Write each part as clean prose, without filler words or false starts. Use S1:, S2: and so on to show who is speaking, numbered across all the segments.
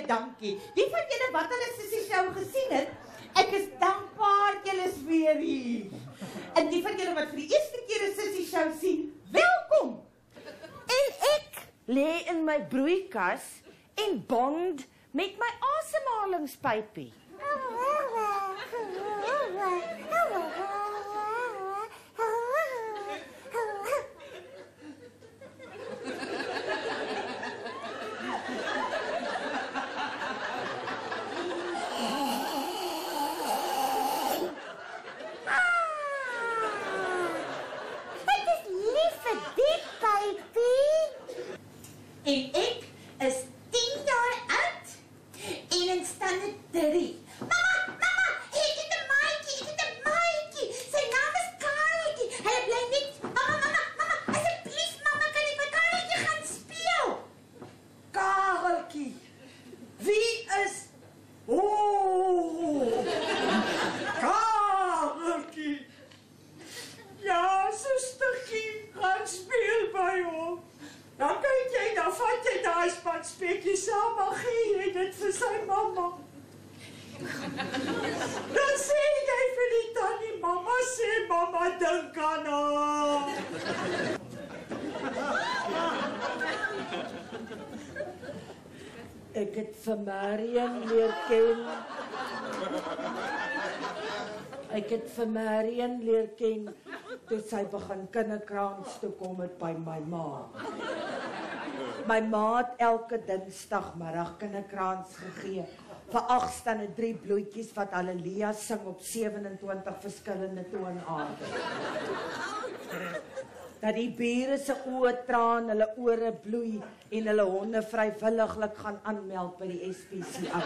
S1: dankie. Die van julle wat hulle sussie show gesien het, ek is dankbaar julle is weer hier. En die van julle wat vir die eerste keer 'n sussie show sien, welkom.
S2: En ek lê in my broeikas en bond met my asemhalingspypie.
S1: En ek is 10 jaar oud en in standaard 3. Mama, ek het 'n maatjie, sy naam is Kareltjie. Hulle bly net, mama, asseblief mama, kan ek met Kareltjie gaan speel?
S3: Kareltjie, wie is... Kareltjie, ja, sustertjie, gaan speel by hom. Dan kyk jy, dan vat jy daai span spekkie saam, maar gee jy dit vir sy mamma. Dan sê jy vir die tannie, mamma sê, mamma dink aan haar. Ek het vir Marion leer ken. Toe sy begin kinderkraans toe kom het by my ma. My ma het elke dinsdagmiddag kinderkraans gegee vir 8 standaard 3 bloetjies wat Halleluja sing op 27 verskillende toonaarde. Dat die bure se oë traan, hulle ore bloei en hulle honde vrywilliglik gaan aanmeld by die SPCA.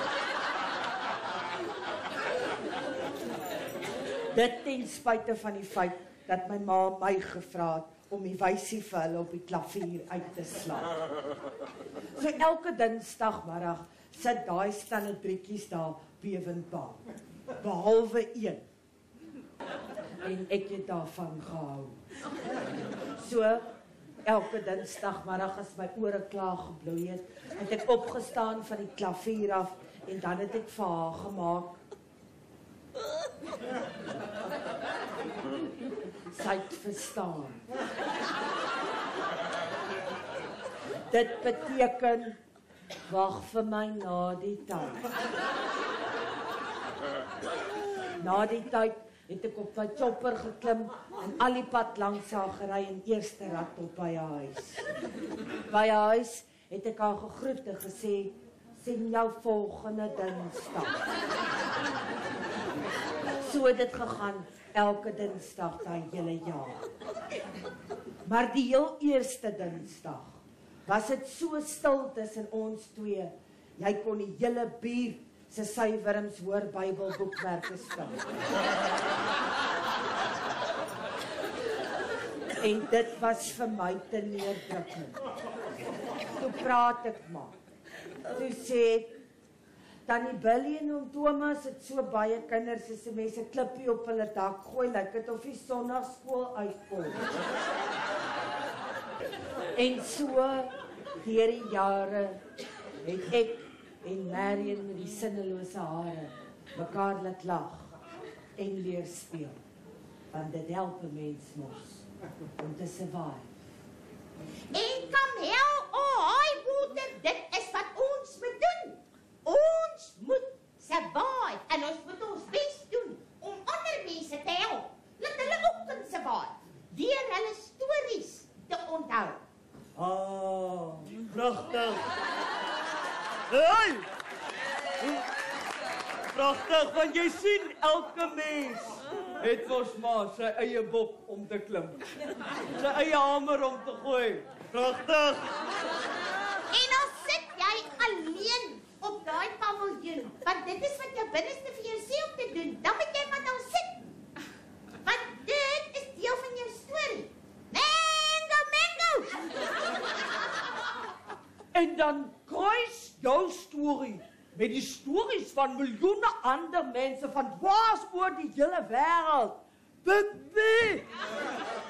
S3: Dit ten spyte van die feit dat my ma my gevra het om die wysie vir hulle op die klavier uit te slaan. So elke dinsdagmiddag sit daai standaard drietjies daar bewend bang, behalwe een. En ek het daarvan gehou. So elke dinsdagmiddag as my ore klaar gebloei het ek opgestaan van die klavier af en dan het ek vir haar gemaak. Sy het verstaan. Dit beteken, wag vir my na die tyd. Na die tyd het ek op my chopper geklim en al die pad langs haar gery en eerste rat op by haar huis. By haar huis het ek haar gegroet en gesê, sien jou volgende dinsdag. So het dit gegaan elke dinsdag daai hele jaar. Maar die heel eerste dinsdag was dit so stil tussen ons twee, jy kon die hele buurt se Suiwurms hoor Bybelboekwerke spel. En dit was vir my te neerdrukkend. Toe praat ek maar. Toe sê ek, Tannie Billy en oom Thomas het so baie kinders, as die mense klippie op hulle dak gooi, lyk dit of die sondagskool uitkom. En so, deur die jare, het ek en Marion met die sinnelose hare mekaar laat lag en leer speel. Want dit help 'n mens mos om te survive.
S1: En kom hel, haai water, dit is wat ons moet doen. Ons moet survive en ons moet ons bes doen om ander mense te help. Laat hulle ook kan survive, deur hulle stories te onthou.
S3: Pragtig. Hey! Pragtig, want jy sien, elke mens het mos maar sy eie bok om te klim. Sy eie hamer om te gooi. Pragtig.
S1: En dan sit jy alleen op daai paviljoen, want dit is wat jou binneste vir jou sê om te doen. Dan moet jy maar daar sit. Want dit is deel van jou storie. Mango!
S3: En dan kruis jou storie met die stories van miljoene ander mense van dwars oor die hele wêreld. Dit nie,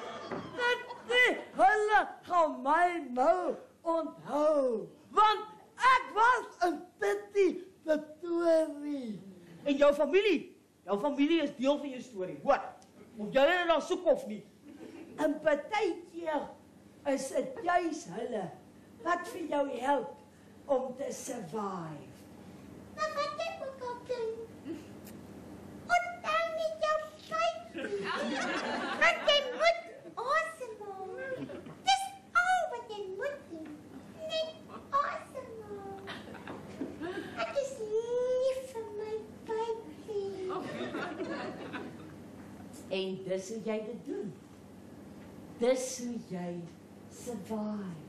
S3: hulle gaan my nou onthou. Want Ek was 'n Petit Pretoria. En jou familie is deel van jou storie, hoor. Of jy hulle daar soek of nie. En partykeer is dit juis hulle wat vir jou help om te survive.
S1: Maar wat ek ook al doen, onthou net jou fytjie. Want jy moet asemhaal. Dis al wat jy moet doen. Net asemhaal. Ek is lief vir my fytjie.
S3: En dis hoe jy dit doen. Dis hoe jy survive.